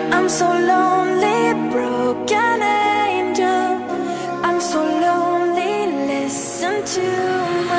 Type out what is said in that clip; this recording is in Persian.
I'm so lonely, broken angel. I'm so lonely, listen to my